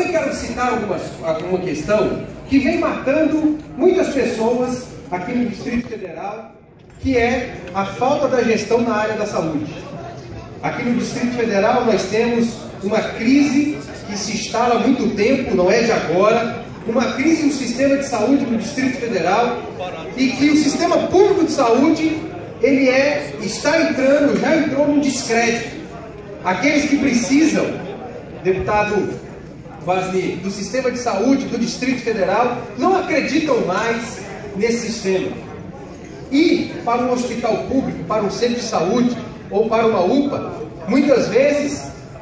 também quero citar alguma questão que vem matando muitas pessoas aqui no Distrito Federal, que é a falta da gestão na área da saúde. Aqui no Distrito Federal nós temos uma crise que se instala há muito tempo, não é de agora, uma crise no sistema de saúde no Distrito Federal, e que o sistema público de saúde já entrou num descrédito. Aqueles que precisam, deputado Vasni, do sistema de saúde do Distrito Federal, não acreditam mais nesse sistema. E para um hospital público, para um centro de saúde ou para uma UPA, muitas vezes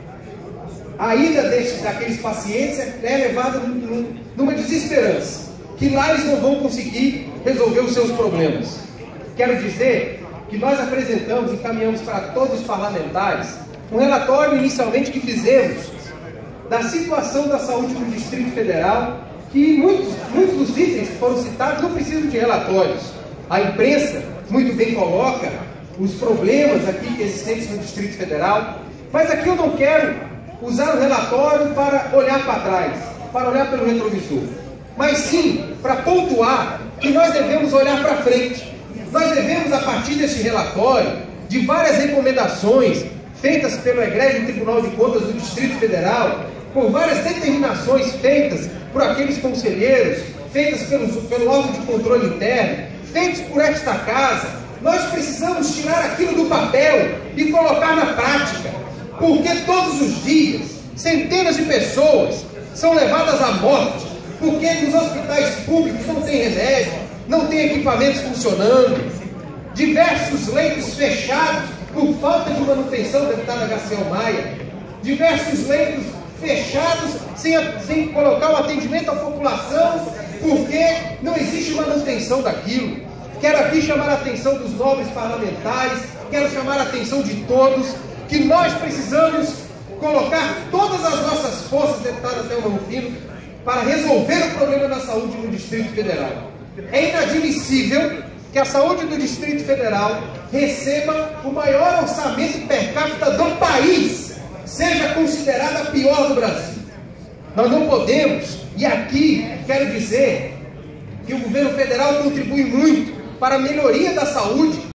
a ida daqueles pacientes é levada numa desesperança, que lá eles não vão conseguir resolver os seus problemas. Quero dizer que nós apresentamos e encaminhamos para todos os parlamentares um relatório inicialmente que fizemos da situação da saúde no Distrito Federal, que muitos dos itens que foram citados não precisam de relatórios. A imprensa muito bem coloca os problemas aqui existentes no Distrito Federal, mas aqui eu não quero usar o relatório para olhar para trás, para olhar pelo retrovisor, mas sim para pontuar que nós devemos olhar para frente. Nós devemos, a partir desse relatório, de várias recomendações feitas pelo Egrégio Tribunal de Contas do Distrito Federal, por várias determinações feitas por aqueles conselheiros, feitas pelo órgão de controle interno, feitas por esta casa, nós precisamos tirar aquilo do papel e colocar na prática, porque todos os dias centenas de pessoas são levadas à morte, porque nos hospitais públicos não tem remédio, não tem equipamentos funcionando, diversos leitos fechados por falta de manutenção, deputada Garcel Maia, diversos leitos fechados sem colocar o atendimento à população, porque não existe manutenção daquilo. Quero aqui chamar a atenção dos nobres parlamentares, quero chamar a atenção de todos, que nós precisamos colocar todas as nossas forças, deputada Thelma Rufino, para resolver o problema da saúde no Distrito Federal. É inadmissível que a saúde do Distrito Federal receba o maior orçamento per capita do país, seja considerada a pior do Brasil. Nós não podemos, e aqui quero dizer que o governo federal contribui muito para a melhoria da saúde